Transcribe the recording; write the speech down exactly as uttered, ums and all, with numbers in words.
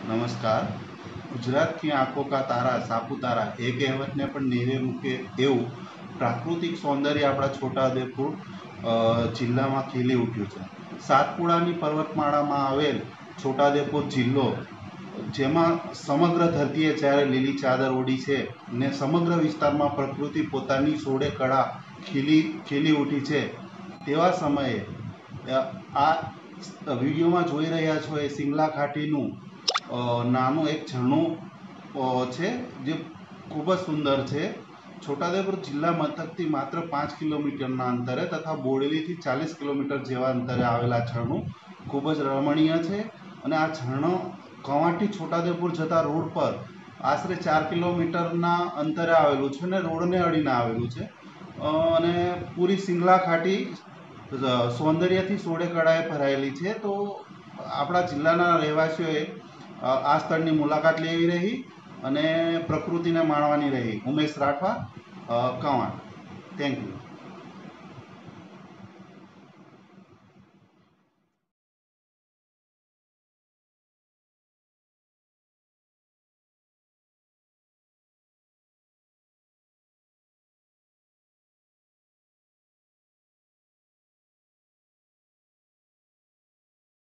नमस्कार। गुजरात की आंखों का तारा सापुतारा એ કહેવતને પણ નેવે મૂકે એવું પ્રાકૃતિક સૌંદર્ય આપણા છોટાઉદેપુર અ, જિલ્લામાં ખીલી ઉઠ્યું છે. સાતપુડાની પર્વતમાળામાં આવેલ છોટાઉદેપુર જિલ્લો, જેમાં સમગ્ર ધરતીએ જ્યારે લીલી ચાદર ઓઢી છે ને સમગ્ર વિસ્તારમાં પ્રકૃતિ પોતાની સોળે કળા ખીલી ખીલી ઉઠી છે, તેવા સમયે અ, આ વિડીયોમાં જોઈ રહ્યા છો એ સિંગલા ઘાટીનું અ, નાનું એક ઝરણું અ, છે, જે ખૂબ જ સુંદર છે. છોટાઉદેપુર જિલ્લા મથકથી માત્ર પાંચ કિલોમીટરના અંતરે તથા બોડેલીથી ચાલીસ કિલોમીટર જેવા અંતરે આવેલા ઝરણું ખૂબ જ રમણીય છે. અને આ ઝરણો કવાંટથી છોટાઉદેપુર જતા રોડ પર આશરે ચાર કિલોમીટરના અંતરે આવેલું છે અને રોડને અડીને આવેલું છે. અ, અને પૂરી સિંગલા ઘાટી અ, સૌંદર્યથી સોળે કળાએ ભરાયેલી છે. તો આપણા જિલ્લાના રહેવાસીઓએ અ, આ સ્થળની મુલાકાત લેવી રહી અને પ્રકૃતિને માણવાની રહી. ઉમેશ રાઠવા, અ, કવાંટ. Thank you.